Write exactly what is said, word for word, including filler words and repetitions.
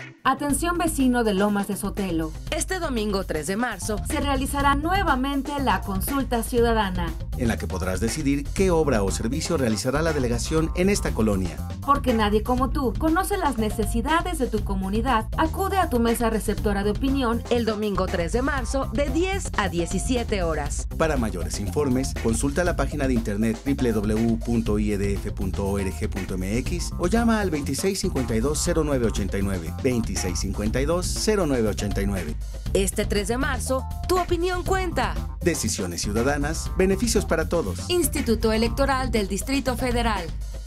Atención vecino de Lomas de Sotelo. Este domingo tres de marzo se realizará nuevamente la consulta ciudadana, en la que podrás decidir qué obra o servicio realizará la delegación en esta colonia. Porque nadie como tú conoce las necesidades de tu comunidad. Acude a tu mesa receptora de opinión el domingo tres de marzo de diez a diecisiete horas. Para mayores informes, consulta la página de internet doble u doble u doble u punto i e d f punto org punto m x o llama al veintiséis cincuenta y dos cero nueve ochenta y nueve, veintiséis cincuenta y dos cero nueve ochenta y nueve. Este tres de marzo, tu opinión cuenta. Decisiones ciudadanas, beneficios para todos. Instituto Electoral del Distrito Federal.